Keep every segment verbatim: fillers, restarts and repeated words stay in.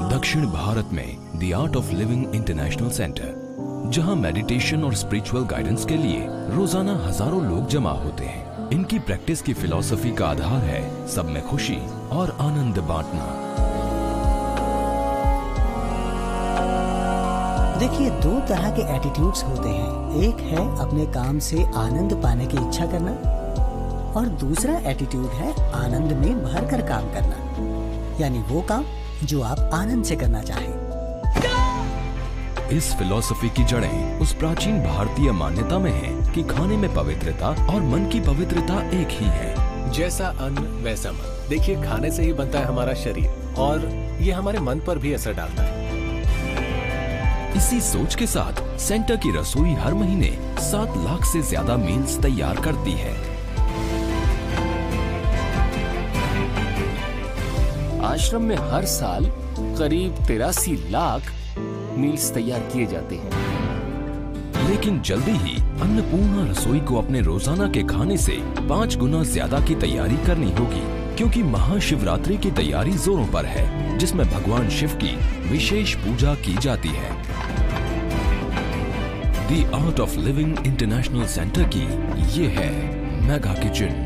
दक्षिण भारत में the art of living international centre, जहां मेडिटेशन और स्पिरिचुअल गाइडेंस के लिए रोजाना हजारों लोग जमा होते हैं। इनकी प्रैक्टिस की फिलॉसफी का आधार है सब में खुशी और आनंद बांटना। देखिए, दो तरह के एटीट्यूड्स होते हैं। एक है अपने काम से आनंद पाने की इच्छा करना और दूसरा एटीट्यूड है आनंद में भरकर काम करना, यानी वो काम जो आप आनंद से करना चाहें। इस फिलॉसफी की जड़ें उस प्राचीन भारतीय मान्यता में है कि खाने में पवित्रता और मन की पवित्रता एक ही है। जैसा अन्न वैसा मन। देखिए, खाने से ही बनता है हमारा शरीर और ये हमारे मन पर भी असर डालता है। इसी सोच के साथ सेंटर की रसोई हर महीने सात लाख से ज्यादा मील्स तैयार करती है। आश्रम में हर साल करीब तिरासी लाख मील्स तैयार किए जाते हैं। लेकिन जल्दी ही अन्नपूर्णा रसोई को अपने रोजाना के खाने से पाँच गुना ज्यादा की तैयारी करनी होगी, क्योंकि महाशिवरात्रि की तैयारी जोरों पर है, जिसमें भगवान शिव की विशेष पूजा की जाती है। The art of living international centre की ये है मेगा किचन।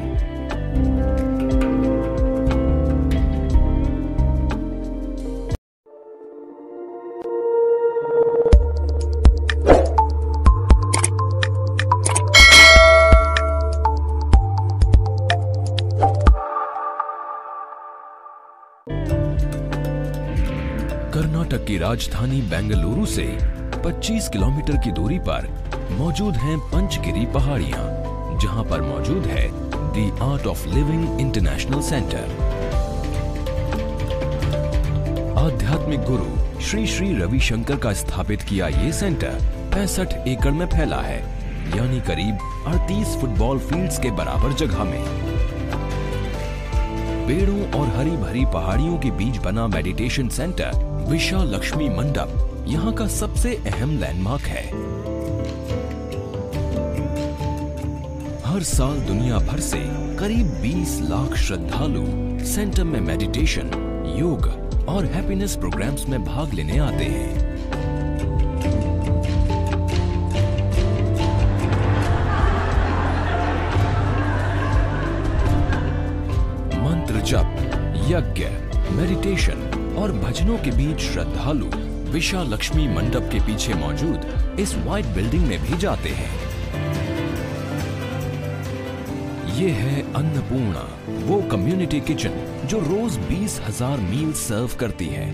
कर्नाटक की राजधानी बेंगलुरु से पच्चीस किलोमीटर की दूरी पर मौजूद हैं पंचगिरी पहाड़ियां, जहां पर मौजूद है the art of living international centre. आध्यात्मिक गुरु श्री श्री रविशंकर का स्थापित किया ये सेंटर पैंसठ एकड़ में फैला है, यानी करीब अड़तीस फुटबॉल फील्ड्स के बराबर जगह में। पेड़ों और हरी भरी पहाड़ियों के बीच बना मेडिटेशन सेंटर विशालक्ष्मी मंडप यहाँ का सबसे अहम लैंडमार्क है। हर साल दुनिया भर से करीब बीस लाख श्रद्धालु सेंटर में मेडिटेशन, योग और हैप्पीनेस प्रोग्राम्स में भाग लेने आते हैं। मंत्र जप, यज्ञ, मेडिटेशन और भजनों के बीच श्रद्धालु विशालक्ष्मी मंडप के पीछे मौजूद इस व्हाइट बिल्डिंग में भी जाते हैं। ये है अन्नपूर्णा, वो कम्युनिटी किचन जो रोज बीस हजार मील सर्व करती है।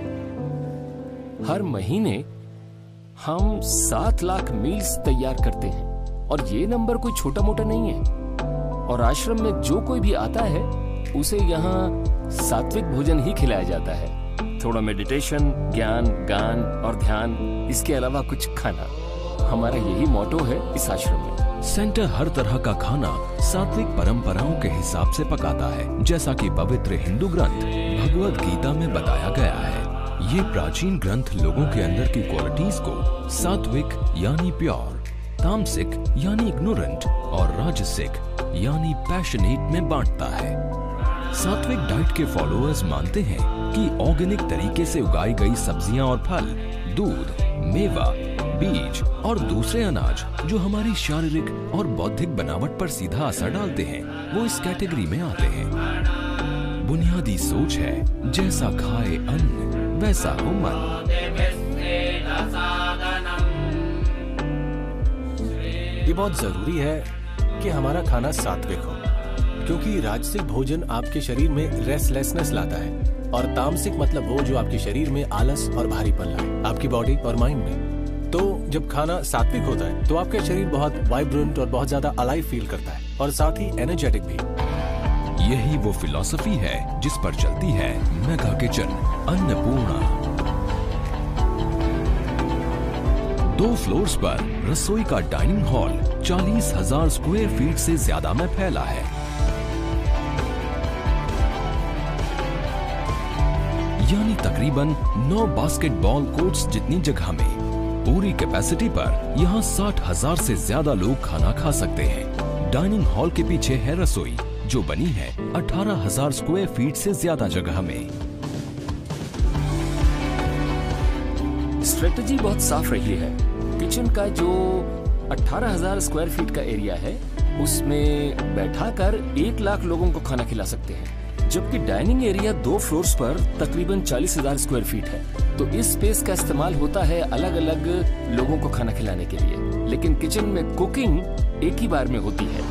हर महीने हम सात लाख मील्स तैयार करते हैं और ये नंबर कोई छोटा मोटा नहीं है। और आश्रम में जो कोई भी आता है उसे यहाँ सात्विक भोजन ही खिलाया जाता है। थोड़ा मेडिटेशन, ज्ञान, गान और ध्यान, इसके अलावा कुछ खाना। हमारा यही मोटो है इस आश्रम में। सेंटर हर तरह का खाना सात्विक परंपराओं के हिसाब से पकाता है, जैसा कि पवित्र हिंदू ग्रंथ भगवद गीता में बताया गया है। ये प्राचीन ग्रंथ लोगों के अंदर की क्वालिटीज को सात्विक यानी प्योर, तामसिक यानी इग्नोरेंट और राजसिक यानी पैशनेट में बांटता है। सात्विक डाइट के फॉलोअर्स मानते हैं कि ऑर्गेनिक तरीके से उगाई गई सब्जियां और फल, दूध, मेवा, बीज और दूसरे अनाज जो हमारी शारीरिक और बौद्धिक बनावट पर सीधा असर डालते हैं, वो इस कैटेगरी में आते हैं। बुनियादी सोच है, जैसा खाए अन्न वैसा हो मन। ये बहुत जरूरी है कि हमारा खाना सात्विक हो, क्योंकि राजसिक भोजन आपके शरीर में रेस्टलेसनेस लाता है और तामसिक मतलब वो जो आपके शरीर में आलस और भारीपन लाए, आपकी बॉडी और माइंड में। तो जब खाना सात्विक होता है तो आपका शरीर बहुत वाइब्रेंट और बहुत ज्यादा अलाइव फील करता है और साथ ही एनर्जेटिक भी। यही वो फिलॉसफी है जिस पर चलती है मेगा किचन अन्नपूर्णा। दो फ्लोर्स पर रसोई का डाइनिंग हॉल चालीस हजार स्क्वायर फीट से ज्यादा में फैला है। यानी तकरीबन नौ बास्केटबॉल कोर्ट्स जितनी जगह में। पूरी कैपेसिटी पर यहाँ साठ हजार से ज्यादा लोग खाना खा सकते हैं। डाइनिंग हॉल के पीछे है रसोई, जो बनी है अठारह हजार स्क्वायर फीट से ज्यादा जगह में। स्ट्रेटजी बहुत साफ रही है। किचन का जो अठारह हज़ार स्क्वायर फीट का एरिया है उसमें बैठाकर एक लाख लोगों को खाना खिला सकते हैं, जबकि डाइनिंग एरिया दो फ्लोर्स पर तकरीबन चालीस हज़ार स्क्वायर फीट है। तो इस स्पेस का इस्तेमाल होता है अलग अलग लोगों को खाना खिलाने के लिए, लेकिन किचन में कुकिंग एक ही बार में होती है।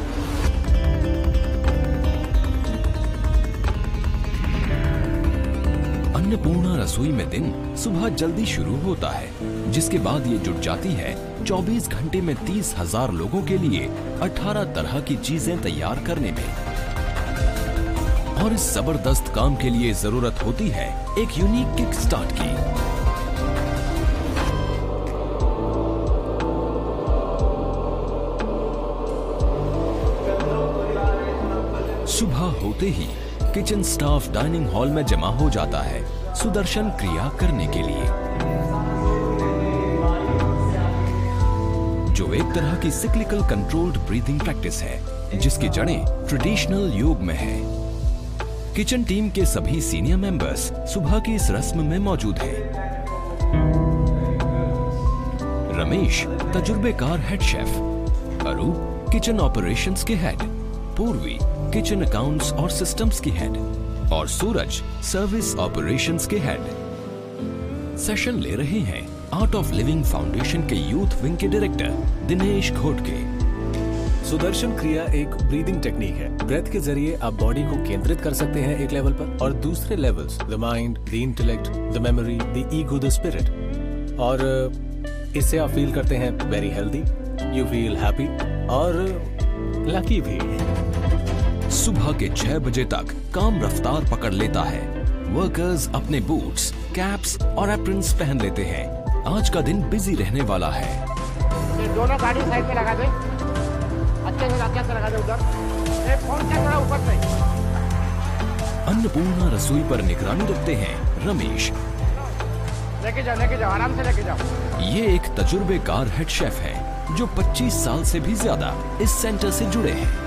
अन्नपूर्णा रसोई में दिन सुबह जल्दी शुरू होता है, जिसके बाद ये जुट जाती है चौबीस घंटे में तीस हजार लोगों के लिए अठारह तरह की चीजें तैयार करने में। और इस जबरदस्त काम के लिए जरूरत होती है एक यूनिक किक स्टार्ट की। सुबह होते ही किचन स्टाफ डाइनिंग हॉल में जमा हो जाता है सुदर्शन क्रिया करने के लिए, जो एक तरह की सिक्लिकल कंट्रोल्ड ब्रीथिंग प्रैक्टिस है, जिसकी जड़ें ट्रेडिशनल योग में है। किचन टीम के सभी सीनियर मेंबर्स सुबह की इस रस्म में मौजूद हैं। रमेश तजुर्बेकार head chef, Arup kitchen operations के हेड, पूर्वी किचन अकाउंट्स और सिस्टम्स की हेड और सूरज सर्विस ऑपरेशंस के हेड सेशन ले रहे हैं आर्ट ऑफ लिविंग फाउंडेशन के यूथ विंग के डायरेक्टर दिनेश घोटके। सुदर्शन क्रिया एक ब्रीदिंग टेक्निक है। ब्रेथ के जरिए आप बॉडी को केंद्रित कर सकते हैं एक लेवल पर, और दूसरे levels the mind, the intellect, the memory, the ego, the spirit, और इससे आप फील करते हैं very healthy, you feel happy और लकी भी। सुबह के छह बजे तक काम रफ्तार पकड़ लेता है। वर्कर्स अपने बूट्स, कैप्स और एप्रन्स पहन लेते हैं। आज का दिन बिजी रहने वाला है। ये दोनों गाड़ी साइड में लगा दे, अच्छे से अच्छे से लगा दे उधर। ये फोन क्या थोड़ा ऊपर से। अन्नपूर्णा रसोई पर निगरानी रखते हैं रमेश। लेके जाओ लेके जाओ आराम से लेके जाओ। ये एक तजुर्बेकार हेड शेफ है जो पच्चीस साल से भी ज्यादा इस सेंटर से जुड़े हैं।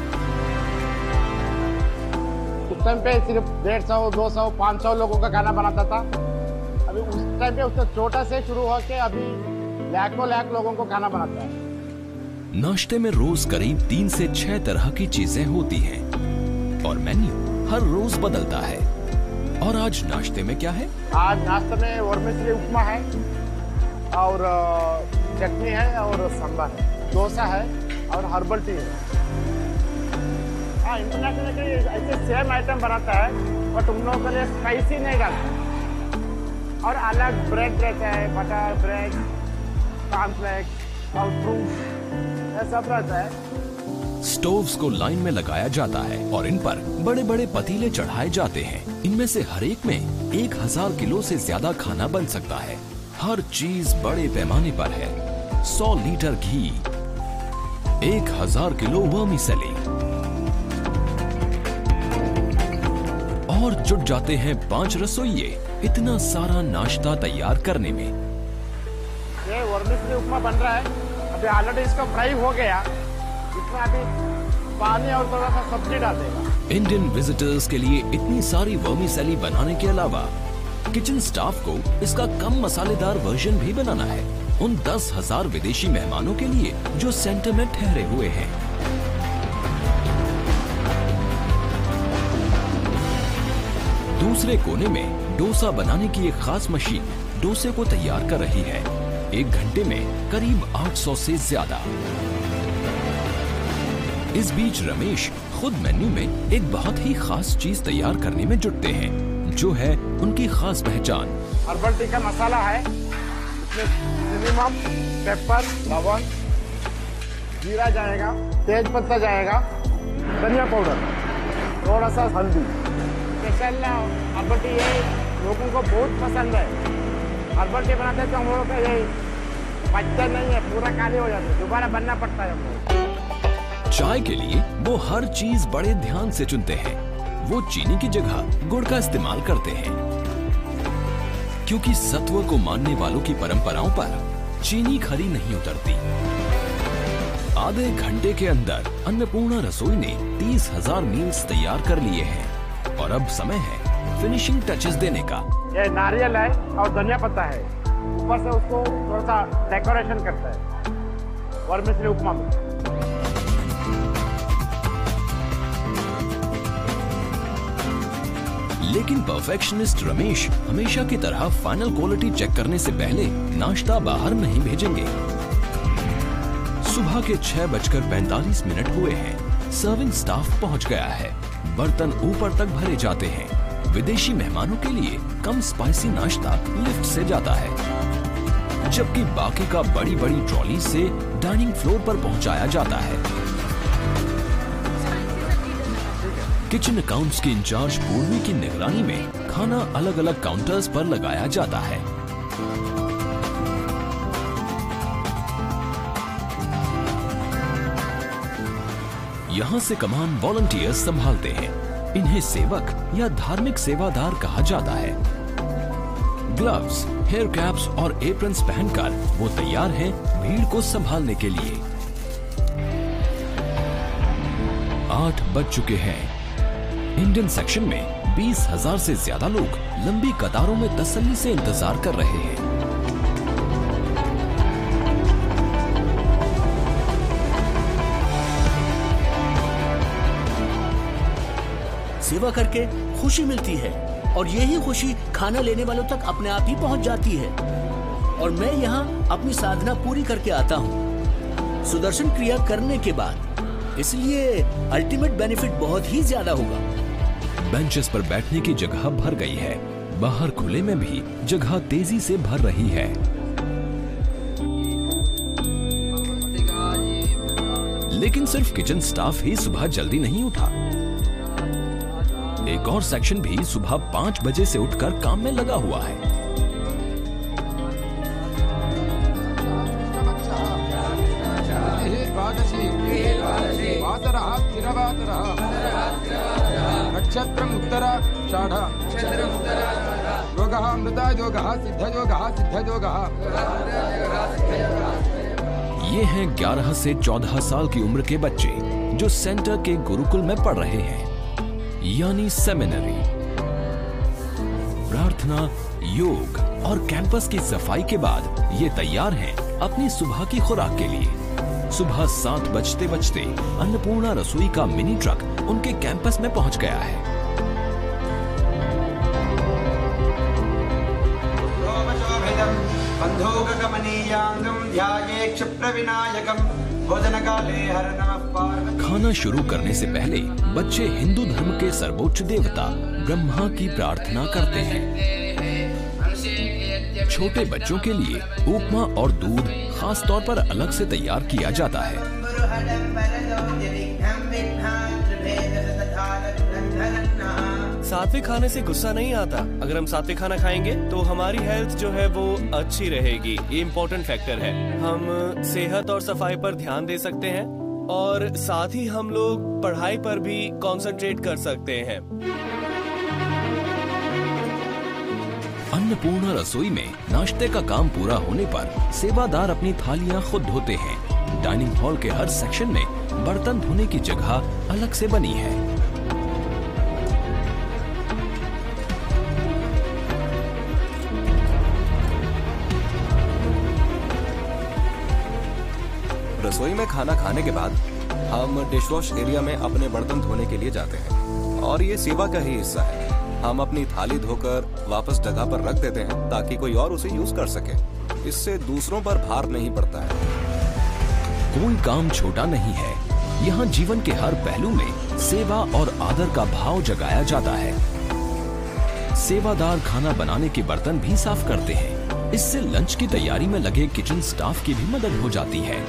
उस टाइम पे सिर्फ डेढ़ सौ दो सौ पाँच सौ लोगों का खाना बनाता था। अभी उस टाइम पे उससे छोटा से शुरू होकर अभी लाखों लाख लोगों को खाना बनाता है। नाश्ते में रोज करीब तीन से छह तरह की चीजें होती हैं और मेन्यू हर रोज बदलता है। और आज नाश्ते में क्या है? आज नाश्ते में वर्मिसेली उपमा है और चटनी है और सांभर है, डोसा है और हर्बल टी है। हाँ, इंटरनेशनल के ऐसे सेम आइटम बनाता है बट उन लोगों के लिए स्पाइसी नहीं डालता। और अलग ब्रेड रहता है, बटर ब्रेड, कॉर्नफ्लेक्स और फ्रूट, ये सब रहता है। स्टोव्स को लाइन में लगाया जाता है और इन पर बड़े बड़े पतीले चढ़ाए जाते हैं। इनमें से हर एक में एक हजार किलो से ज्यादा खाना बन सकता है। हर चीज बड़े पैमाने पर है। सौ लीटर घी, एक हजार किलो वर्मिसेली, और जुट जाते हैं पांच रसोइये इतना सारा नाश्ता तैयार करने में। ये वर्मिसेली उपमा बन रहा है। अभी ऑलरेडी इसका फ्राई हो गया, इसमें अभी पानी और थोड़ा सा सब्जी डाल देगा। इंडियन विजिटर्स के लिए इतनी सारी वर्मिसेली बनाने के अलावा किचन स्टाफ को इसका कम मसालेदार वर्जन भी बनाना है, उन दस हजार विदेशी मेहमानों के लिए जो सेंटर में ठहरे हुए हैं। दूसरे कोने में डोसा बनाने की एक खास मशीन डोसे को तैयार कर रही है, एक घंटे में करीब आठ सौ से ज्यादा। इस बीच रमेश खुद मेन्यू में एक बहुत ही खास चीज तैयार करने में जुटते हैं, जो है उनकी खास पहचान। हर्बल टी का मसाला है, इसमें मिनिमम पेपर, लवंग, जीरा जाएगा, तेज पत्ता जाएगा, धनिया पाउडर, थोड़ा सा हल्दी। स्पेशल हर्बल टी ये लोगों को बहुत पसंद है। हर्बल टी बनाते हैं तो हम लोगों का ये बचता नहीं है, पूरा काले हो जाते हैं, दोबारा बनना पड़ता है हम लोग। चाय के लिए वो हर चीज बड़े ध्यान से चुनते हैं। वो चीनी की जगह गुड़ का इस्तेमाल करते हैं, क्योंकि सत्व को मानने वालों की परंपराओं पर चीनी खरी नहीं उतरती। आधे घंटे के अंदर अन्नपूर्णा रसोई ने तीस हजार मील्स तैयार कर लिए हैं और अब समय है फिनिशिंग टचेस देने का। ये नारियल है और धनिया पत्ता है, ऊपर से उसको थोड़ा सा डेकोरेशन करता है वर्मिसेली उपमा में। लेकिन परफेक्शनिस्ट रमेश हमेशा की तरह फाइनल क्वालिटी चेक करने से पहले नाश्ता बाहर नहीं भेजेंगे। सुबह के छह बजकर पैंतालीस मिनट हुए हैं। सर्विंग स्टाफ पहुंच गया है। बर्तन ऊपर तक भरे जाते हैं। विदेशी मेहमानों के लिए कम स्पाइसी नाश्ता लिफ्ट से जाता है, जबकि बाकी का बड़ी बड़ी ट्रॉली से डाइनिंग फ्लोर पर पहुंचाया जाता है। किचन अकाउंट्स की इंचार्ज पूर्वी की निगरानी में खाना अलग अलग काउंटर्स पर लगाया जाता है। यहाँ से कमान वॉलंटियर्स संभालते हैं। इन्हें सेवक या धार्मिक सेवादार कहा जाता है। ग्लव्स, हेयर कैप्स और एप्रन्स पहनकर वो तैयार हैं भीड़ को संभालने के लिए। आठ बज चुके हैं। इंडियन सेक्शन में बीस हजार से ज्यादा लोग लंबी कतारों में तसल्ली से इंतजार कर रहे हैं। सेवा करके खुशी मिलती है और यही खुशी खाना लेने वालों तक अपने आप ही पहुंच जाती है। और मैं यहाँ अपनी साधना पूरी करके आता हूँ सुदर्शन क्रिया करने के बाद, इसलिए अल्टीमेट बेनिफिट बहुत ही ज्यादा होगा। बेंचेस पर बैठने की जगह भर गई है। बाहर खुले में भी जगह तेजी से भर रही है। लेकिन सिर्फ किचन स्टाफ ही सुबह जल्दी नहीं उठा। एक और सेक्शन भी सुबह पांच बजे से उठकर काम में लगा हुआ है। नक्षत्रम उत्तरा षाढ़ा योगः अमृता योगः सिद्ध योगः सिद्ध योगः। ये हैं ग्यारह से चौदह साल की उम्र के बच्चे जो सेंटर के गुरुकुल में पढ़ रहे हैं, यानी सेमिनरी। प्रार्थना, योग और कैंपस की सफाई के बाद ये तैयार हैं अपनी सुबह की खुराक के लिए। सुबह सात बजते बजते अन्नपूर्णा रसोई का मिनी ट्रक उनके कैंपस में पहुंच गया है। खाना शुरू करने से पहले बच्चे हिंदू धर्म के सर्वोच्च देवता ब्रह्मा की प्रार्थना करते हैं। छोटे बच्चों के लिए उपमा और दूध खास तौर पर अलग से तैयार किया जाता है। सात्विक खाने से गुस्सा नहीं आता। अगर हम सात्विक खाना खाएंगे तो हमारी हेल्थ जो है वो अच्छी रहेगी। ये इम्पोर्टेंट फैक्टर है। हम सेहत और सफाई पर ध्यान दे सकते हैं और साथ ही हम लोग पढ़ाई पर भी कंसंट्रेट कर सकते हैं। अन्नपूर्णा रसोई में नाश्ते का काम पूरा होने पर सेवादार अपनी थालियां खुद धोते हैं। डाइनिंग हॉल के हर सेक्शन में बर्तन धोने की जगह अलग से बनी है। रसोई में खाना खाने के बाद हम डिशवॉश एरिया में अपने बर्तन धोने के लिए जाते हैं और ये सेवा का ही हिस्सा है। हम अपनी थाली धोकर वापस जगह पर रख देते हैं ताकि कोई और उसे यूज कर सके। इससे दूसरों पर भार नहीं पड़ता है। कोई काम छोटा नहीं है। यहाँ जीवन के हर पहलू में सेवा और आदर का भाव जगाया जाता है। सेवादार खाना बनाने के बर्तन भी साफ करते हैं। इससे लंच की तैयारी में लगे किचन स्टाफ की भी मदद हो जाती है।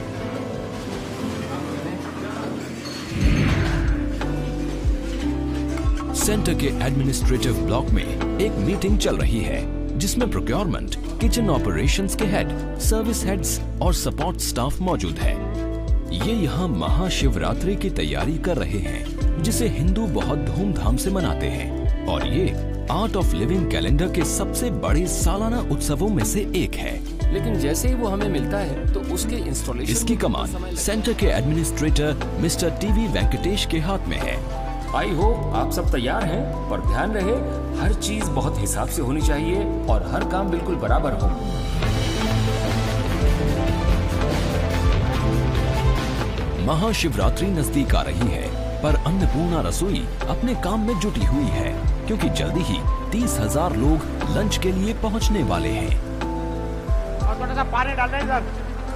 सेंटर के एडमिनिस्ट्रेटिव ब्लॉक में एक मीटिंग चल रही है जिसमें प्रोक्योरमेंट, किचन ऑपरेशंस के हेड, सर्विस हेड्स और सपोर्ट स्टाफ मौजूद है। ये यहाँ महाशिवरात्रि की तैयारी कर रहे हैं जिसे हिंदू बहुत धूमधाम से मनाते हैं और ये आर्ट ऑफ लिविंग कैलेंडर के सबसे बड़े सालाना उत्सवों में से एक है। लेकिन जैसे ही वो हमें मिलता है तो उसके इंस्टॉलेशन इसकी कमान सेंटर के एडमिनिस्ट्रेटर मिस्टर टीवी वेंकटेश के हाथ में है। आई होप आप सब तैयार हैं, पर ध्यान रहे हर चीज बहुत हिसाब से होनी चाहिए और हर काम बिल्कुल बराबर हो। महाशिवरात्रि नजदीक आ रही है, पर अन्नपूर्णा रसोई अपने काम में जुटी हुई है, क्योंकि जल्दी ही तीस हजार लोग लंच के लिए पहुंचने वाले हैं। और थोड़ा सा पानी डालना है सर,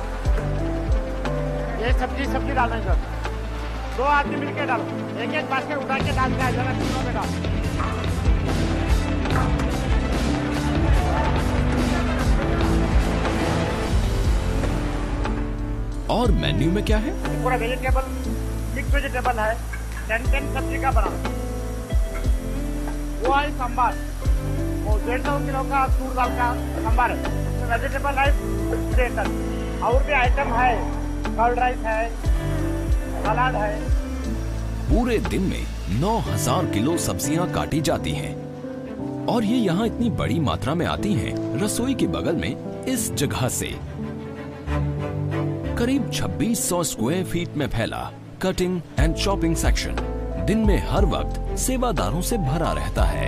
ये सब्जी सब्जी डालना है सर, दो आदमी मिलके डालो, एक एक बास्केट उठा के डालता है, जरा तीनों में डालो। और मेन्यू में क्या है? पूरा वेजिटेबल, मिक्स वेजिटेबल है, टेन टेन सब्जी का बना, वो है सांबार, वो डेढ़ सौ किलो का तूर दाल का सांबार है, वेजिटेबल है डेढ़, और भी आइटम है, कर्ड राइस है, सलाद है। पूरे दिन में नौ हजार किलो सब्जियां काटी जाती हैं, और ये यहाँ इतनी बड़ी मात्रा में आती हैं रसोई के बगल में इस जगह से। करीब छब्बीस सौ स्क्वायर फीट में फैला कटिंग एंड चॉपिंग सेक्शन दिन में हर वक्त सेवादारों से भरा रहता है।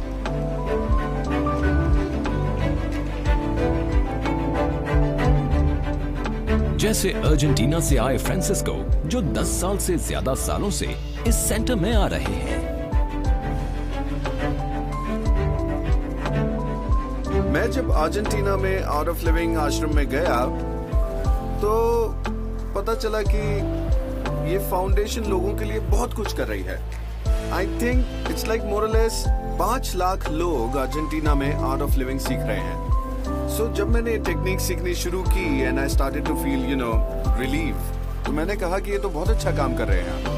जैसे अर्जेंटीना से आए फ्रांसिस्को, जो दस साल से ज्यादा सालों से इस सेंटर में आ रहे हैं। मैं जब अर्जेंटीना में आउट ऑफ लिविंग आश्रम में गया तो पता चला कि ये फाउंडेशन लोगों के लिए बहुत कुछ कर रही है। I think it's like more और लेस पांच लाख लोग अर्जेंटीना में आर्ट ऑफ लिविंग सीख रहे हैं। सो so, जब मैंने टेक्निक सीखनी शुरू की and I started to feel you know relief, तो मैंने कहा कि ये तो बहुत अच्छा काम कर रहे हैं।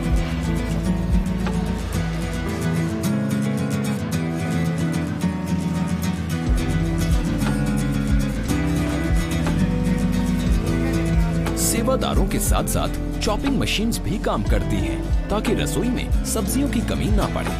सेवादारों के साथ साथ चॉपिंग मशीन्स भी काम करती हैं, ताकि रसोई में सब्जियों की कमी ना पड़े।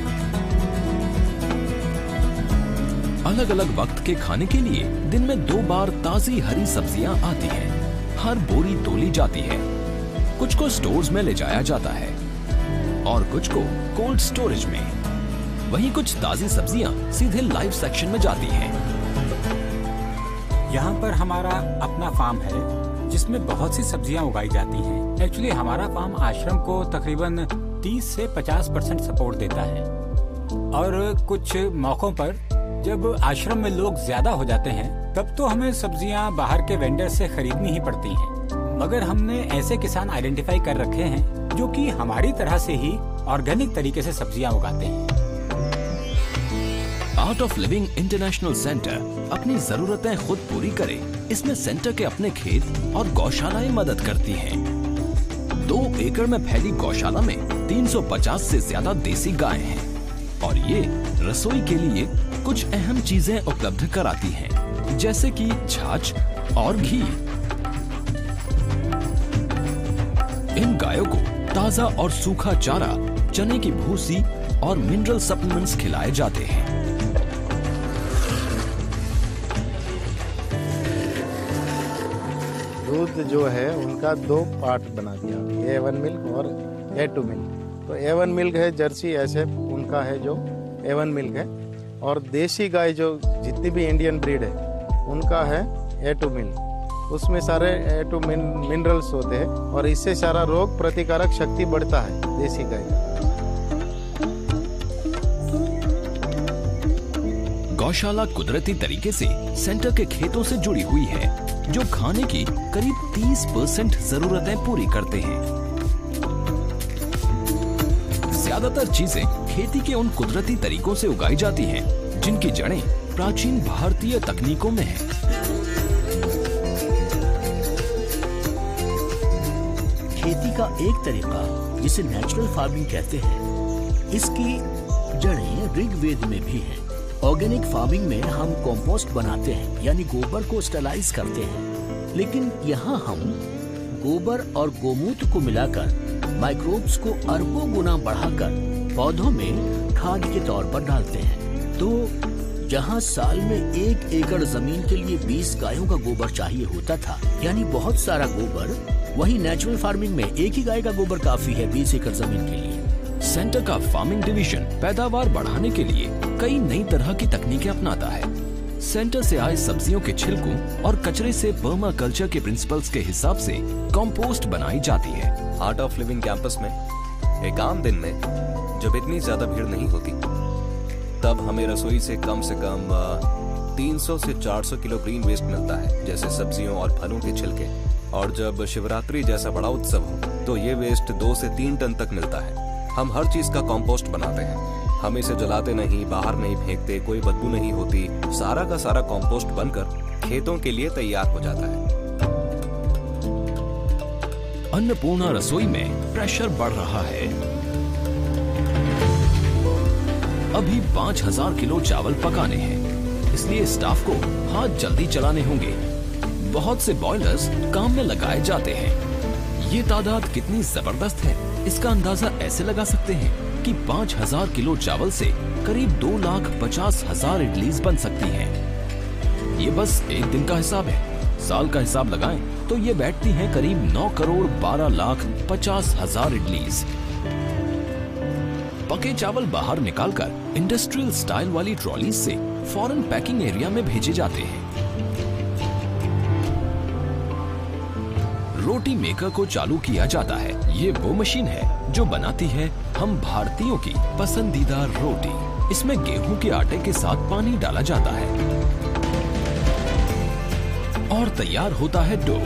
अलग अलग वक्त के खाने के लिए दिन में दो बार ताजी हरी सब्जियां आती हैं। हर बोरी तोली जाती है, कुछ को स्टोर्स में ले जाया जाता है और कुछ को कोल्ड स्टोरेज में। वहीं कुछ ताजी सब्जियां सीधे लाइव सेक्शन में जाती हैं। यहाँ पर हमारा अपना फार्म है जिसमें बहुत सी सब्जियां उगाई जाती हैं। एक्चुअली हमारा फार्म आश्रम को तकरीबन तीस से पचास परसेंट सपोर्ट देता है, और कुछ मौकों पर जब आश्रम में लोग ज्यादा हो जाते हैं तब तो हमें सब्जियां बाहर के वेंडर से खरीदनी ही पड़ती हैं। मगर हमने ऐसे किसान आइडेंटिफाई कर रखे हैं जो कि हमारी तरह से ही ऑर्गेनिक तरीके से सब्जियां उगाते हैं। Art of living international centre अपनी जरूरतें खुद पूरी करे, इसमें सेंटर के अपने खेत और गौशालाएं मदद करती हैं। दो एकड़ में फैली गौशाला में तीन सौ पचास से ज्यादा देसी गायें हैं, और ये रसोई के लिए कुछ अहम चीजें उपलब्ध कराती हैं, जैसे कि छाछ और घी। इन गायों को ताजा और सूखा चारा, चने की भूसी और मिनरल सप्लीमेंट्स खिलाए जाते हैं। दूध जो है उनका दो पार्ट बना दिया, ए वन मिल्क और ए टू मिल्क। तो ए वन मिल्क है जर्सी ऐसे उनका है जो ए वन मिल्क है, और देसी गाय जो जितनी भी इंडियन ब्रीड है उनका है ए टू मिल्क। उसमें सारे ए टू मिनरल्स होते हैं और इससे सारा रोग प्रतिकारक शक्ति बढ़ता है देसी गाय का। गौशाला कुदरती तरीके से सेंटर के खेतों से जुड़ी हुई है, जो खाने की करीब तीस परसेंट जरूरतें पूरी करते हैं। ज्यादातर चीजें खेती के उन कुदरती तरीकों से उगाई जाती हैं, जिनकी जड़ें प्राचीन भारतीय तकनीकों में हैं। खेती का एक तरीका जिसे नेचुरल फार्मिंग कहते हैं, इसकी जड़ें ऋग्वेद में भी हैं। ऑर्गेनिक फार्मिंग में हम कंपोस्ट बनाते हैं, यानी गोबर को स्टरलाइज करते हैं, लेकिन यहाँ हम गोबर और गोमूत्र को मिलाकर माइक्रोब्स को अरबों गुना बढ़ाकर पौधों में खाद के तौर पर डालते हैं। तो जहाँ साल में एक एकड़ जमीन के लिए बीस गायों का गोबर चाहिए होता था, यानी बहुत सारा गोबर, वहीं नेचुरल फार्मिंग में एक ही गाय का गोबर काफी है बीस एकड़ जमीन के लिए। सेंटर का फार्मिंग डिवीजन पैदावार बढ़ाने के लिए कई नई तरह की तकनीकें अपनाता है। सेंटर से आए सब्जियों के छिलकों और कचरे से पर्मा कल्चर के प्रिंसिपल्स के हिसाब से कंपोस्ट बनाई जाती है। आर्ट ऑफ लिविंग कैंपस में एक आम दिन में जब इतनी ज्यादा भीड़ नहीं होती, तब हमें रसोई से कम से कम तीन सौ से चार सौ किलो ग्रीन वेस्ट मिलता है, जैसे सब्जियों और फलों के छिलके। और जब शिवरात्रि जैसा बड़ा उत्सव हो तो ये वेस्ट दो से तीन टन तक मिलता है। हम हर चीज का कंपोस्ट बनाते हैं। हम इसे जलाते नहीं, बाहर नहीं फेंकते, कोई बदबू नहीं होती। सारा का सारा कंपोस्ट बनकर खेतों के लिए तैयार हो जाता है। अन्नपूर्णा रसोई में प्रेशर बढ़ रहा है। अभी पाँच हज़ार किलो चावल पकाने हैं, इसलिए स्टाफ को हाथ जल्दी चलाने होंगे। बहुत से बॉयलर्स काम में लगाए जाते हैं। ये तादाद कितनी जबरदस्त है, इसका अंदाजा ऐसे लगा सकते हैं कि पाँच हज़ार किलो चावल से करीब दो लाख पचास हजार इडलीज बन सकती हैं। ये बस एक दिन का हिसाब है। साल का हिसाब लगाएं तो ये बैठती हैं करीब नौ करोड़ बारह लाख पचास हजार इडलीज। पके चावल बाहर निकालकर इंडस्ट्रियल स्टाइल वाली ट्रॉली से फॉरेन पैकिंग एरिया में भेजे जाते हैं। रोटी मेकर को चालू किया जाता है। ये वो मशीन है जो बनाती है हम भारतीयों की पसंदीदा रोटी। इसमें गेहूं के आटे के साथ पानी डाला जाता है और तैयार होता है डो।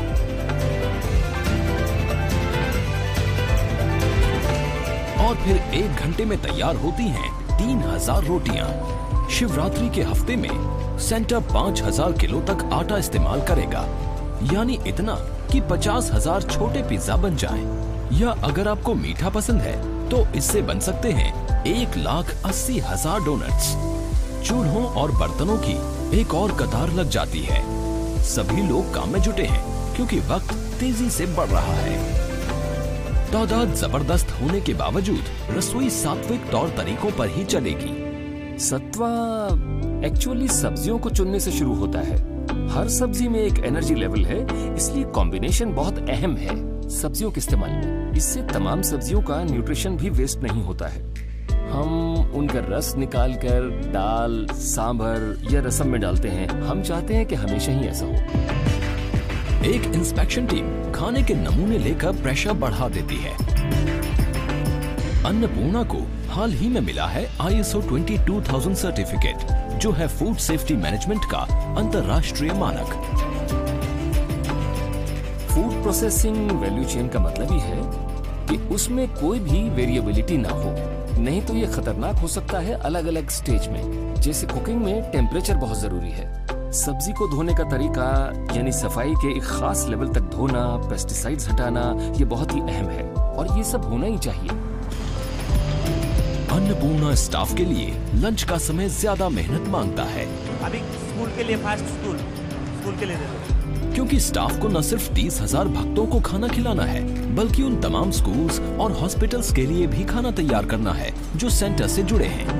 और फिर एक घंटे में तैयार होती हैं तीन हजार रोटियां। शिवरात्रि के हफ्ते में सेंटर पाँच हज़ार किलो तक आटा इस्तेमाल करेगा, यानी इतना कि पचास हजार छोटे पिज्जा बन जाएं। या अगर आपको मीठा पसंद है तो इससे बन सकते हैं एक लाख अस्सी हजार डोनट्स। चूल्हों और बर्तनों की एक और कतार लग जाती है। सभी लोग काम में जुटे हैं क्योंकि वक्त तेजी से बढ़ रहा है। तादाद जबरदस्त होने के बावजूद रसोई सात्विक तौर तरीकों पर ही चलेगी। सत्वा एक्चुअली सब्जियों को चुनने से शुरू होता है। हर सब्जी में एक एनर्जी लेवल है, इसलिए कॉम्बिनेशन बहुत अहम है सब्जियों के इस्तेमाल में। इससे तमाम सब्जियों का न्यूट्रिशन भी वेस्ट नहीं होता है। हम उनका रस निकालकर दाल, सांभर या रसम में डालते हैं। हम चाहते हैं कि हमेशा ही ऐसा हो। एक इंस्पेक्शन टीम खाने के नमूने लेकर प्रेशर बढ़ा देती है। अन्नपूर्णा को हाल ही में मिला है आई एस ओ बाईस हज़ार सर्टिफिकेट, जो है फूड सेफ्टी मैनेजमेंट का अंतर्राष्ट्रीय मानक। फूड प्रोसेसिंग वैल्यू चेन का मतलब ही है कि उसमें कोई भी वेरिएबिलिटी ना हो, नहीं तो ये खतरनाक हो सकता है अलग अलग स्टेज में। जैसे कुकिंग में टेम्परेचर बहुत जरूरी है। सब्जी को धोने का तरीका यानी सफाई के एक खास लेवल तक धोना, पेस्टिसाइड्स हटाना, ये बहुत ही अहम है और ये सब होना ही चाहिए। अन्नपूर्णा स्टाफ के लिए लंच का समय ज्यादा मेहनत मांगता है। अभी स्कूल के लिए फास्ट स्कूल स्कूल के लिए दे दो। क्योंकि स्टाफ को न सिर्फ तीस हजार भक्तों को खाना खिलाना है, बल्कि उन तमाम स्कूल्स और हॉस्पिटल्स के लिए भी खाना तैयार करना है जो सेंटर से जुड़े हैं।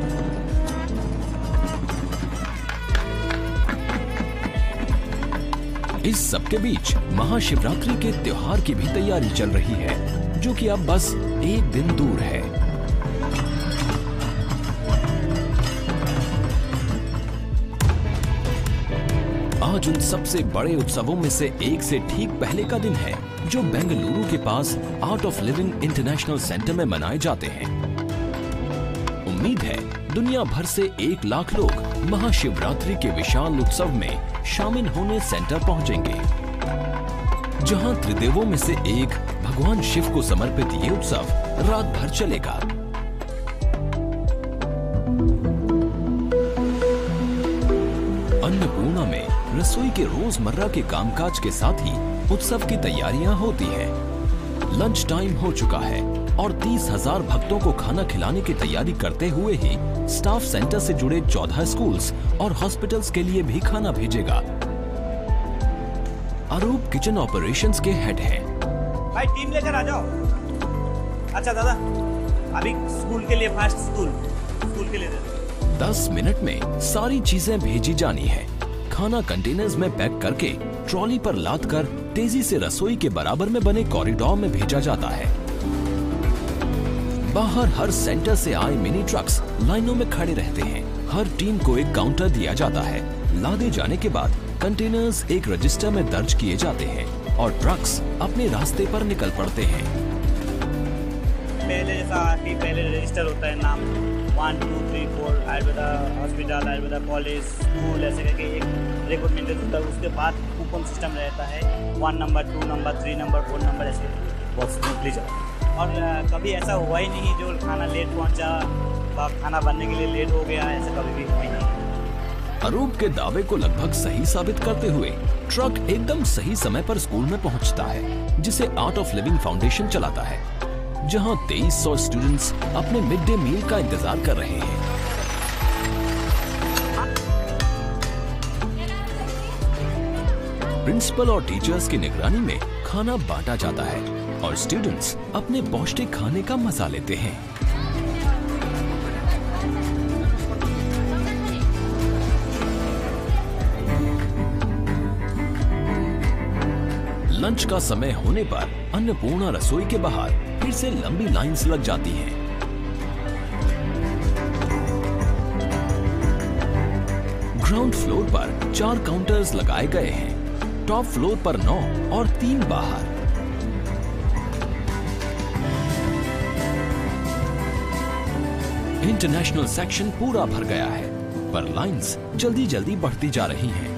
इस सब के बीच महाशिवरात्रि के त्योहार की भी तैयारी चल रही है, जो कि अब बस एक दिन दूर है। आज उन सबसे बड़े उत्सवों में से एक से ठीक पहले का दिन है, जो बेंगलुरु के पास art of living international centre में मनाए जाते हैं। उम्मीद है दुनिया भर से एक लाख लोग महाशिवरात्रि के विशाल उत्सव में शामिल होने सेंटर पहुंचेंगे, जहां त्रिदेवों में से एक भगवान शिव को समर्पित ये उत्सव रात भर चलेगा। अन्नपूर्णा में रसोई के रोजमर्रा के कामकाज के साथ ही उत्सव की तैयारियां होती हैं। लंच टाइम हो चुका है और तीस हजार भक्तों को खाना खिलाने की तैयारी करते हुए ही स्टाफ सेंटर से जुड़े चौदह स्कूल्स और हॉस्पिटल्स के लिए भी खाना भेजेगा। अरूप किचन ऑपरेशंस के हेड हैं। भाई टीम लेकर आ जाओ। अच्छा दादा, अभी स्कूल के लिए फास्ट स्कूल स्कूल के लिए दे दो। दस मिनट में सारी चीजें भेजी जानी है। खाना कंटेनर्स में पैक करके ट्रॉली पर लाद कर तेजी से रसोई के बराबर में बने कॉरिडोर में भेजा जाता है। बाहर हर सेंटर से आए मिनी ट्रक्स लाइनों में खड़े रहते हैं। हर टीम को एक काउंटर दिया जाता है लादे जाने के बाद कंटेनर्स एक रजिस्टर में दर्ज किए जाते हैं और ट्रक्स अपने रास्ते पर निकल पड़ते हैं। पहले जैसा कि पहले रजिस्टर होता है, नाम one two three four Ayurveda hospital, Ayurveda college, school, ऐसे करके एक रिक्रूटमेंट होता है। उसके बाद कूपन सिस्टम रहता है, one number, two number, three number, four number, ऐसे बहुत स्मूथली चलता है। और कभी ऐसा हुआ ही नहीं जो खाना लेट पहुंचा, खाना बनने के लिए लेट हो गया, ऐसा कभी भी हुआ ही नहीं। अरूप के दावे को लगभग सही साबित करते हुए ट्रक एकदम सही समय पर स्कूल में पहुंचता है, जिसे आर्ट ऑफ लिविंग फाउंडेशन चलाता है, जहां तेईस सौ स्टूडेंट्स अपने मिड डे मील का इंतजार कर रहे हैं। प्रिंसिपल और टीचर्स की निगरानी में खाना बांटा जाता है और स्टूडेंट्स अपने पौष्टिक खाने का मजा लेते हैं। लंच का समय होने पर अन्नपूर्णा रसोई के बाहर फिर से लंबी लाइंस लग जाती हैं। ग्राउंड फ्लोर पर चार काउंटर्स लगाए गए हैं, टॉप फ्लोर पर नौ और तीन बाहर। इंटरनेशनल सेक्शन पूरा भर गया है, पर लाइंस जल्दी जल्दी बढ़ती जा रही हैं।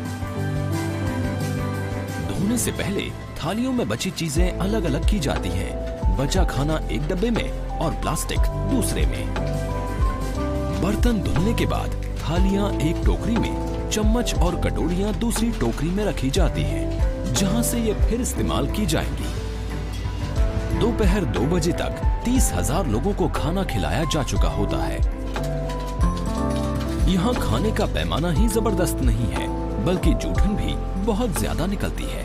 धोने से पहले थालियों में बची चीजें अलग अलग की जाती हैं। बचा खाना एक डब्बे में और प्लास्टिक दूसरे में। बर्तन धुलने के बाद थालियां एक टोकरी में, चम्मच और कटोरियां दूसरी टोकरी में रखी जाती हैं, जहां से ये फिर इस्तेमाल की जाएंगी। दोपहर दो बजे तक तीस हजार लोगों को खाना खिलाया जा चुका होता है। यहाँ खाने का पैमाना ही जबरदस्त नहीं है, बल्कि जूठन भी बहुत ज्यादा निकलती है।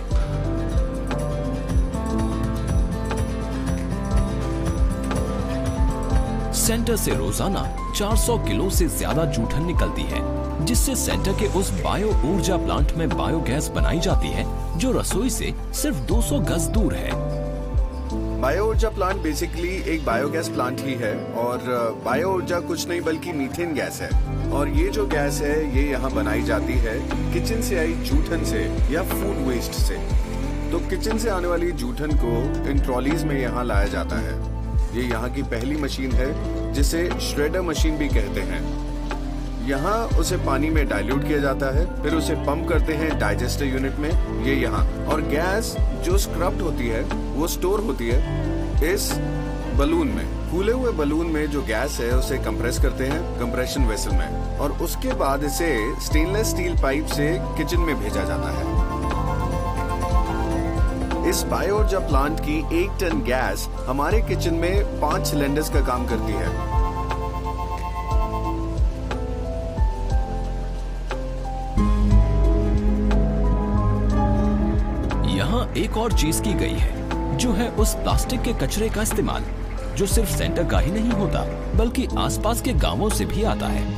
सेंटर से रोजाना चार सौ किलो से ज्यादा जूठन निकलती है, जिससे सेंटर के उस बायो ऊर्जा प्लांट में बायोगैस बनाई जाती है, जो रसोई से सिर्फ दो सौ गज दूर है। बायो ऊर्जा प्लांट बेसिकली एक बायोगैस प्लांट ही है, और बायो ऊर्जा कुछ नहीं बल्कि मीथेन गैस है। और ये जो गैस है ये यहाँ बनाई जाती है किचन से आई जूठन से या फूड वेस्ट से। तो किचन से आने वाली जूठन को इन ट्रॉलीज में यहाँ लाया जाता है। ये यहाँ की पहली मशीन है, जिसे श्रेडर मशीन भी कहते हैं। यहाँ उसे पानी में डाइल्यूट किया जाता है, फिर उसे पंप करते हैं डाइजेस्टर यूनिट में, ये यहाँ। और गैस जो स्क्रब्ड होती है वो स्टोर होती है इस बलून में। फूले हुए बलून में जो गैस है उसे कंप्रेस करते हैं कंप्रेशन वेसल में, और उसके बाद इसे स्टेनलेस स्टील पाइप से किचन में भेजा जाता है। इस बायो ऊर्जा प्लांट की एक टन गैस हमारे किचन में पांच सिलेंडर्स का काम करती है। यहाँ एक और चीज की गई है, जो है उस प्लास्टिक के कचरे का इस्तेमाल, जो सिर्फ सेंटर का ही नहीं होता बल्कि आसपास के गांवों से भी आता है।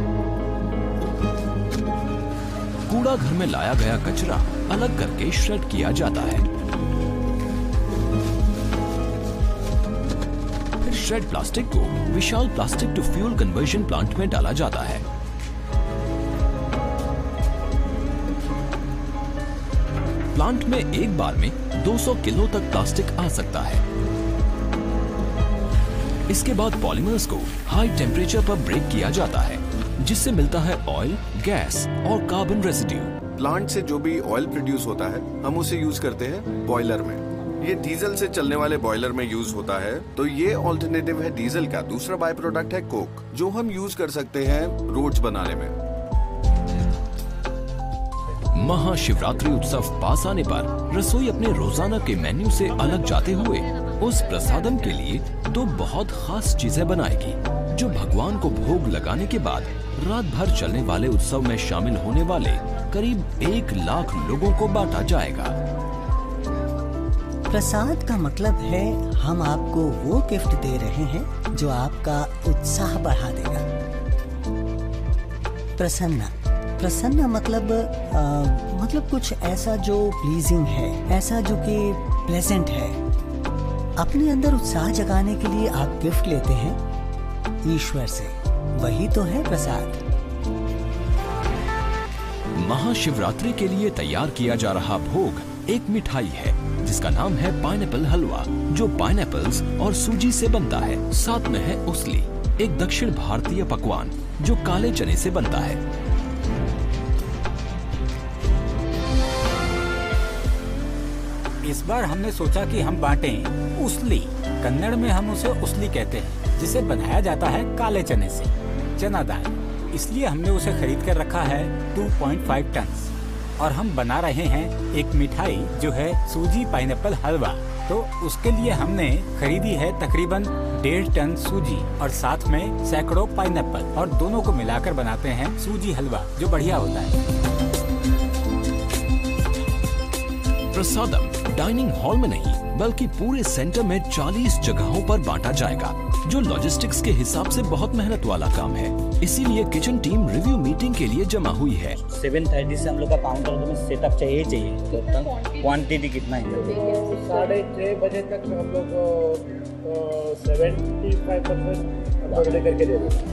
कूड़ा घर में लाया गया कचरा अलग करके श्रेड किया जाता है। फिर श्रेड प्लास्टिक को विशाल plastic to fuel conversion plant में डाला जाता है। प्लांट में एक बार में दो सौ किलो तक प्लास्टिक आ सकता है। इसके बाद पॉलीमर्स को हाई टेम्परेचर पर ब्रेक किया जाता है, जिससे मिलता है ऑयल, गैस और कार्बन रेसिड्यू। प्लांट से जो भी ऑयल प्रोड्यूस होता है हम उसे यूज करते हैं बॉयलर में। ये डीजल से चलने वाले बॉयलर में यूज होता है, तो ये ऑल्टरनेटिव है डीजल का। दूसरा बाय प्रोडक्ट है कोक, जो हम यूज कर सकते हैं रोड्स बनाने में। महाशिवरात्रि उत्सव पास आने पर रसोई अपने रोजाना के मेन्यू से अलग जाते हुए उस प्रसादम के लिए दो बहुत खास चीजें बनाएगी, जो भगवान को भोग लगाने के बाद रात भर चलने वाले उत्सव में शामिल होने वाले करीब एक लाख लोगों को बांटा जाएगा। प्रसाद का मतलब है हम आपको वो गिफ्ट दे रहे हैं जो आपका उत्साह बढ़ा देगा। प्रसन्ना प्रसन्न मतलब आ, मतलब कुछ ऐसा जो प्लीजिंग है, ऐसा जो कि प्लेजेंट है। अपने अंदर उत्साह जगाने के लिए आप गिफ्ट लेते हैं ईश्वर से, वही तो है प्रसाद। महाशिवरात्रि के लिए तैयार किया जा रहा भोग एक मिठाई है जिसका नाम है पाइनएप्पल हलवा, जो पाइनएप्पल्स और सूजी से बनता है। साथ में है उसली, एक दक्षिण भारतीय पकवान जो काले चने से बनता है। इस बार हमने सोचा कि हम बांटें उसली। कन्नड़ में हम उसे उसली कहते हैं, जिसे बनाया जाता है काले चने से, चना दाल। इसलिए हमने उसे खरीद कर रखा है दो पॉइंट पाँच टन और हम बना रहे हैं एक मिठाई जो है सूजी पाइनएप्पल हलवा। तो उसके लिए हमने खरीदी है तकरीबन डेढ़ टन सूजी और साथ में सैकड़ों पाइनएप्पल, और दोनों को मिलाकर बनाते हैं सूजी हलवा, जो बढ़िया होता है। प्रसादम डाइनिंग हॉल में नहीं बल्कि पूरे सेंटर में चालीस जगहों पर बांटा जाएगा, जो लॉजिस्टिक्स के हिसाब से बहुत मेहनत वाला काम है। इसीलिए किचन टीम रिव्यू मीटिंग के लिए जमा हुई है। सेवन थर्टी से हम लोग का काउंटर में सेटअप चाहिए चाहिए तो क्वांटिटी कितना है? साढ़े छः बजे तक हम लोग सेवेंटी फाइव परसेंट रेडी करके दे देंगे।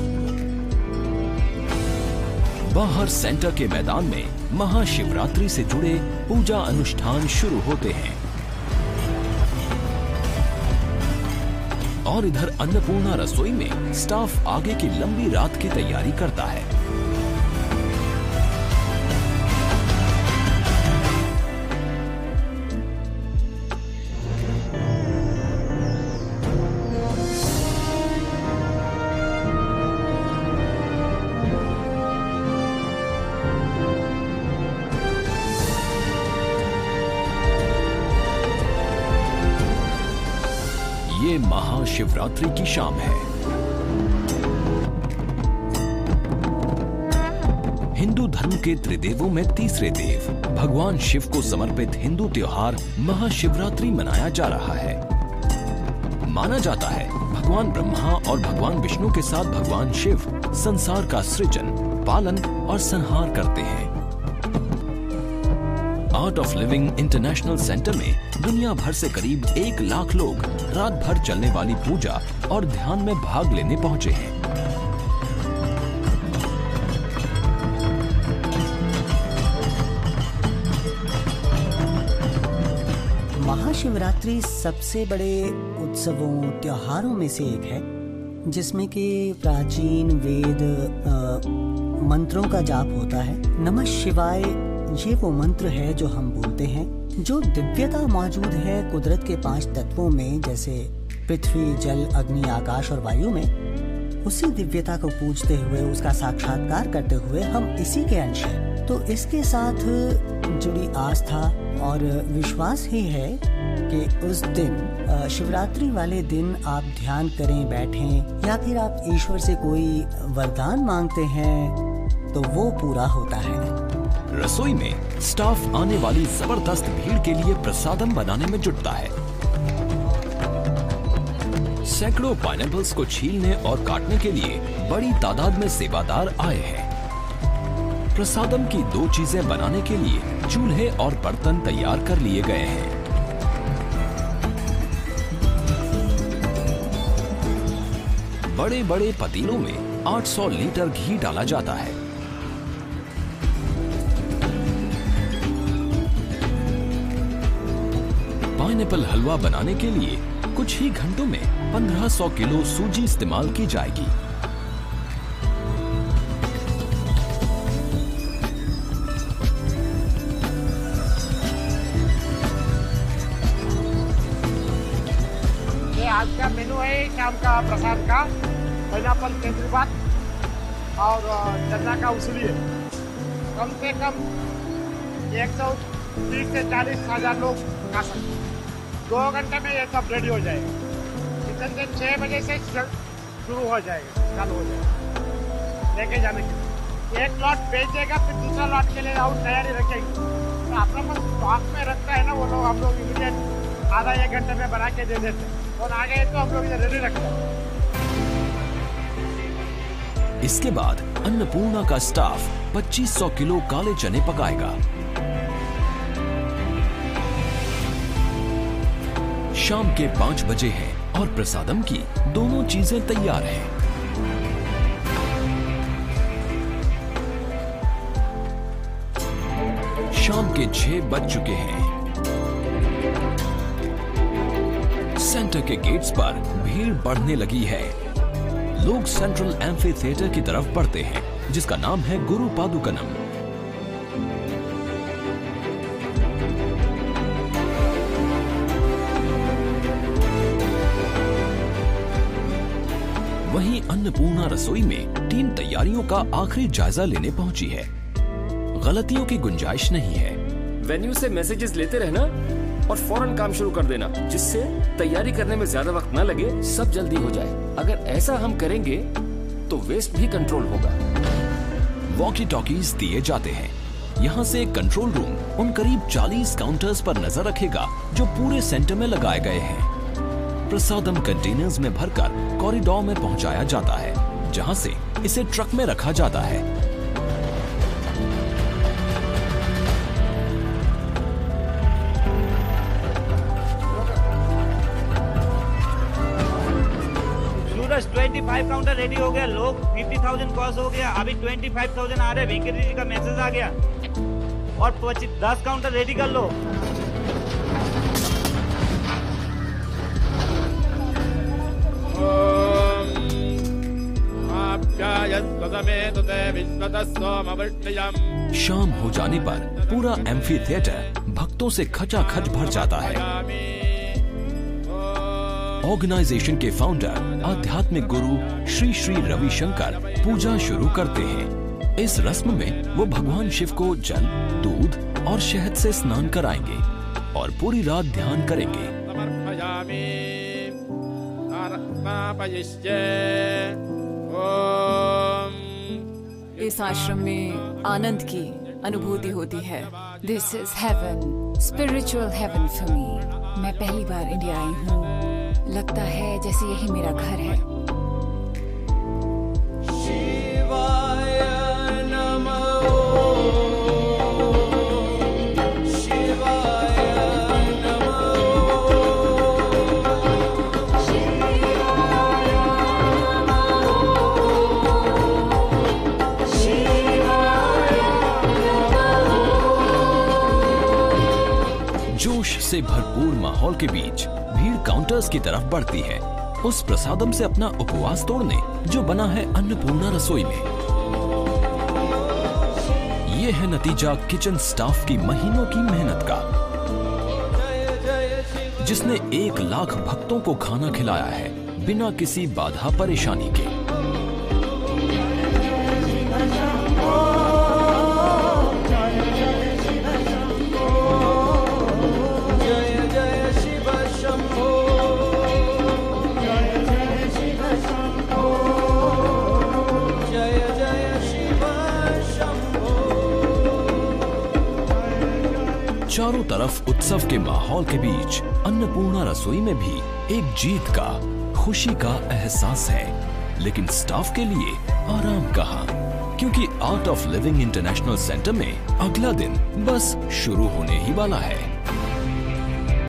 बाहर सेंटर के मैदान में महाशिवरात्रि से जुड़े पूजा अनुष्ठान शुरू होते हैं और इधर अन्नपूर्णा रसोई में स्टाफ आगे की लंबी रात की तैयारी करता है। ये महाशिवरात्रि की शाम है। हिंदू धर्म के त्रिदेवों में तीसरे देव भगवान शिव को समर्पित हिंदू त्योहार महाशिवरात्रि मनाया जा रहा है। माना जाता है भगवान ब्रह्मा और भगवान विष्णु के साथ भगवान शिव संसार का सृजन, पालन और संहार करते हैं। Art of living international centre में दुनिया भर से करीब एक लाख लोग रात भर चलने वाली पूजा और ध्यान में भाग लेने पहुंचे हैं। महाशिवरात्रि सबसे बड़े उत्सवों त्योहारों में से एक है जिसमें कि प्राचीन वेद आ, मंत्रों का जाप होता है। नमः शिवाय ये वो मंत्र है जो हम बोलते हैं, जो दिव्यता मौजूद है कुदरत के पांच तत्वों में, जैसे पृथ्वी, जल, अग्नि, आकाश और वायु में। उसी दिव्यता को पूजते हुए, उसका साक्षात्कार करते हुए हम इसी के अंश हैं। तो इसके साथ जुड़ी आस्था और विश्वास ही है कि उस दिन, शिवरात्रि वाले दिन आप ध्यान करें, बैठें, या फिर आप ईश्वर से कोई वरदान मांगते हैं तो वो पूरा होता है। रसोई में स्टाफ आने वाली जबरदस्त भीड़ के लिए प्रसादम बनाने में जुटता है। सैकड़ों पाइनएप्पल्स को छीलने और काटने के लिए बड़ी तादाद में सेवादार आए हैं। प्रसादम की दो चीजें बनाने के लिए चूल्हे और बर्तन तैयार कर लिए गए हैं। बड़े बड़े पतीलों में आठ सौ लीटर घी डाला जाता है। पाइनएप्पल हलवा बनाने के लिए कुछ ही घंटों में पंद्रह सौ किलो सूजी इस्तेमाल की जाएगी। ये आज का मेनू है शाम का प्रसाद का, पाइनएप्पल केसरी और चना का उसली है। कम से कम एक सौ तीस से चालीस हजार लोग खा सकते हैं। दो घंटे में ये सब रेडी हो जाएगा। किचन से छः बजे से शुरू हो जाएगा, चालू हो जाएगा लेके जाने के। एक लॉट बेचेगा, फिर दूसरा लॉट के लिए और तैयारी रखेंगे। तो अपना पास स्टॉक में रखता है ना वो लोग, हम लोग इमीडिएट आधा एक घंटे में बना के दे देते हैं और आगे तो हम लोग इधर रेडी रखते हैं। इसके बाद अन्नपूर्णा का स्टाफ पच्चीस सौ किलो काले चने पकाएगा। शाम के पाँच बजे हैं और प्रसादम की दोनों चीजें तैयार हैं। शाम के छह बज चुके हैं। सेंटर के गेट्स पर भीड़ बढ़ने लगी है। लोग सेंट्रल एम्फी थिएटर की तरफ बढ़ते हैं, जिसका नाम है गुरु पादुकनम। वहीं अन्नपूर्णा रसोई में टीम तैयारियों का आखिरी जायजा लेने पहुंची है। गलतियों की गुंजाइश नहीं है। वेन्यू से मैसेजेस लेते रहना और फौरन काम शुरू कर देना, जिससे तैयारी करने में ज्यादा वक्त न लगे, सब जल्दी हो जाए। अगर ऐसा हम करेंगे तो वेस्ट भी कंट्रोल होगा। वॉकी टॉकीज दिए जाते हैं। यहाँ से एक कंट्रोल रूम उन करीब चालीस काउंटर्स पर नजर रखेगा जो पूरे सेंटर में लगाए गए हैं। प्रसादम कंटेनर्स में भरकर कॉरिडोर में पहुंचाया जाता है, जहां से इसे ट्रक में रखा जाता है। पच्चीस काउंटर रेडी हो गया, लोग पचास हज़ार कॉस्ट हो गया, अभी पच्चीस हज़ार आ रहे, वेंकट जी का मैसेज आ गया और दस काउंटर रेडी कर लो। शाम हो जाने पर पूरा एम्फी थिएटर भक्तों से खचाखच भर जाता है। ऑर्गेनाइजेशन के फाउंडर आध्यात्मिक गुरु श्री श्री रविशंकर पूजा शुरू करते हैं। इस रस्म में वो भगवान शिव को जल, दूध और शहद से स्नान कराएंगे और पूरी रात ध्यान करेंगे। इस आश्रम में आनंद की अनुभूति होती है। This is heaven, spiritual heaven for me. मैं पहली बार इंडिया आई हूँ, लगता है जैसे यही मेरा घर है। शिवाय नमः, शिवाय नमः, शिवाय नमः, शिवाय नमः। जोश से भरपूर माहौल के बीच भीड़ काउंटर्स की तरफ बढ़ती है, उस प्रसादम से अपना उपवास तोड़ने जो बना है अन्नपूर्णा रसोई में। ये है नतीजा किचन स्टाफ की महीनों की मेहनत का, जिसने एक लाख भक्तों को खाना खिलाया है बिना किसी बाधा परेशानी के। चारों तरफ उत्सव के माहौल के बीच अन्नपूर्णा रसोई में भी एक जीत का, खुशी का एहसास है। लेकिन स्टाफ के लिए आराम कहाँ, क्योंकि Art of living international centre में अगला दिन बस शुरू होने ही वाला है।